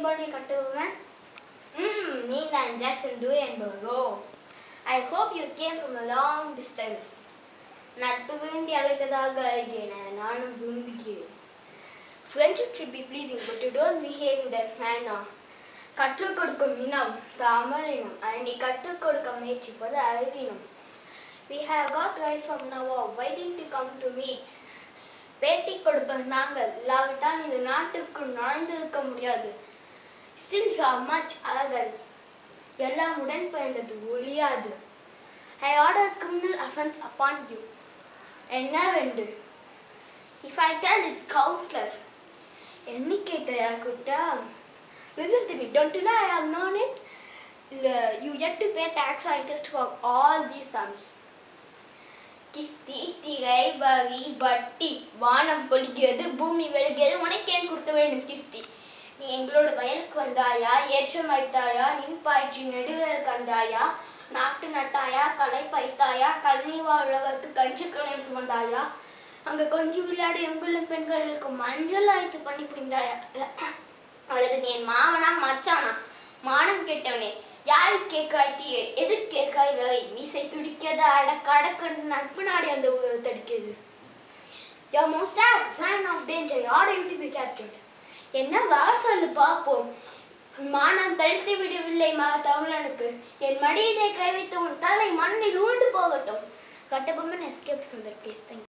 Bonnie Katuman. Nina and Jackson do and Borough. I hope you came from a long distance. நட்பு வேண்டி அழைத்ததாக அழைக்கிறேன் நானும் விரும்புகிறேன். Friendship should be pleasing, but you don't behave in that manner. கற்றுக் கொடுக்கும் இனம் தமிழினம், நீ கற்றுக் கொடுக்க முயற்சிப்பது அழகினம். We have got guys from now on. Why didn't you come to meet? பேட்டி கொடுப்பது நாங்கள், இல்லாவிட்டால் இந்த நாட்டுக்குள் நுழைந்திருக்க முடியாது. Still you have much arrogance. எல்லாம் உடன் பிறந்தது ஒழியாது. I ordered criminal offense upon you. என்னவென்று? If I tell it's countless. எண்ணிக்கை தயாரிக்கிட்டா? Listen to me. Don't you know I have known it? You yet to pay tax or interest for all these sums. கிஸ்தி திரை வரி வட்டி வானம் பொழிகிறது பூமி வெளுகிறது உனக்கேன் கொடுக்க வேண்டும் கிஸ்தி. நீ எங்களோட வயலுக்கு வந்தாயா, ஏற்றம் வைத்தாயா, நீர்ப்பாய்ச்சி நெடுவேல் கந்தாயா, நாட்டு நட்டாயா, களை பைத்தாயா, கல்நீவா உழவருக்கு கஞ்சி கலையம் சுமந்தாயா, அங்க கொஞ்சம் விளையாடு எங்குள்ள பெண்களுக்கு மஞ்சள் ஆய்த்து பண்ணி புரிந்தாயா, அல்லது நீ என் மாமனா மச்சானா மானம் கேட்டவனே யாரு கேட்காய் தீய எதிர் கேட்காய் வகை மீசை துடிக்கிறது அடக்கு நட்பு நாடி அந்த தடிக்கிறது. Your most sign of danger, order you to be captured. என்ன வாசல் பார்ப்போம். மானம் தடுத்து விடவில்லை தமிழனுக்கு. என் மடியிலே கை வைத்த உன் தலை மண்ணில் ஊண்டு போகட்டும். Kattabomman escaped from that place.